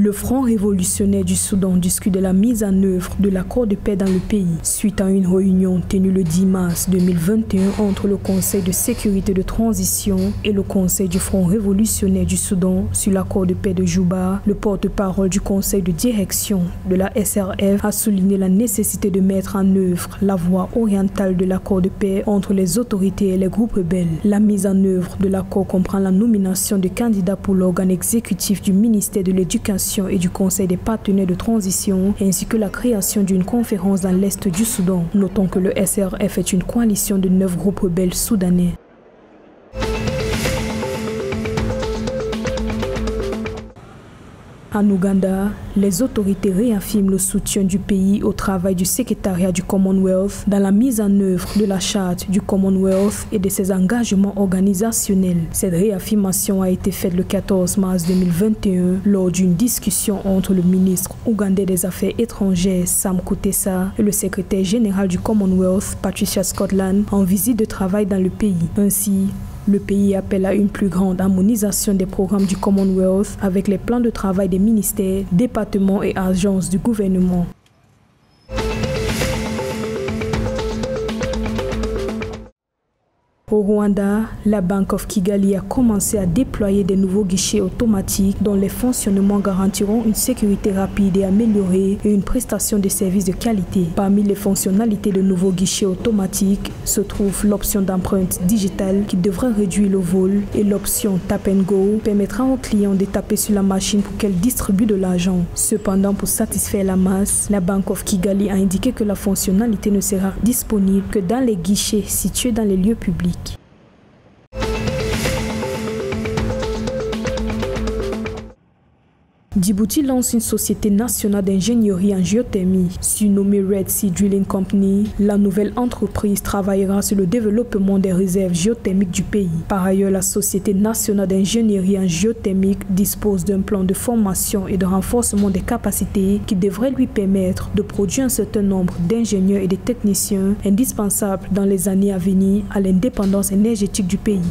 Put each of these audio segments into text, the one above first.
Le Front révolutionnaire du Soudan discute de la mise en œuvre de l'accord de paix dans le pays, suite à une réunion tenue le 10 mars 2021 entre le Conseil de sécurité de transition et le Conseil du Front révolutionnaire du Soudan sur l'accord de paix de Juba. Le porte-parole du Conseil de direction de la SRF a souligné la nécessité de mettre en œuvre la voie orientale de l'accord de paix entre les autorités et les groupes rebelles. La mise en œuvre de l'accord comprend la nomination de candidats pour l'organe exécutif du ministère de l'Éducation et du Conseil des partenaires de transition, ainsi que la création d'une conférence dans l'Est du Soudan. Notons que le SRF est une coalition de 9 groupes rebelles soudanais. En Ouganda, les autorités réaffirment le soutien du pays au travail du secrétariat du Commonwealth dans la mise en œuvre de la charte du Commonwealth et de ses engagements organisationnels. Cette réaffirmation a été faite le 14 mars 2021 lors d'une discussion entre le ministre ougandais des Affaires étrangères Sam Kutesa et le secrétaire général du Commonwealth Patricia Scotland en visite de travail dans le pays. Ainsi, le pays appelle à une plus grande harmonisation des programmes du Commonwealth avec les plans de travail des ministères, départements et agences du gouvernement. Au Rwanda, la Bank of Kigali a commencé à déployer des nouveaux guichets automatiques dont les fonctionnements garantiront une sécurité rapide et améliorée et une prestation de services de qualité. Parmi les fonctionnalités de nouveaux guichets automatiques se trouve l'option d'empreinte digitale qui devrait réduire le vol et l'option Tap and Go permettra aux clients de taper sur la machine pour qu'elle distribue de l'argent. Cependant, pour satisfaire la masse, la Bank of Kigali a indiqué que la fonctionnalité ne sera disponible que dans les guichets situés dans les lieux publics. Djibouti lance une société nationale d'ingénierie en géothermie. Surnommée Red Sea Drilling Company, la nouvelle entreprise travaillera sur le développement des réserves géothermiques du pays. Par ailleurs, la société nationale d'ingénierie en géothermique dispose d'un plan de formation et de renforcement des capacités qui devrait lui permettre de produire un certain nombre d'ingénieurs et de techniciens indispensables dans les années à venir à l'indépendance énergétique du pays.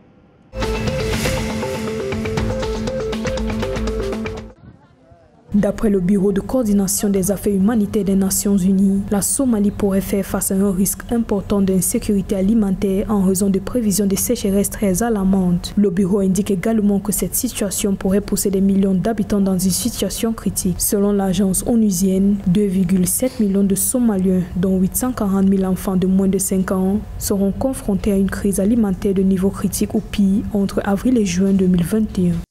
D'après le Bureau de coordination des affaires humanitaires des Nations Unies, la Somalie pourrait faire face à un risque important d'insécurité alimentaire en raison de prévisions de sécheresse très alarmantes. Le bureau indique également que cette situation pourrait pousser des millions d'habitants dans une situation critique. Selon l'agence onusienne, 2,7 millions de Somaliens, dont 840 000 enfants de moins de 5 ans, seront confrontés à une crise alimentaire de niveau critique ou pire entre avril et juin 2021.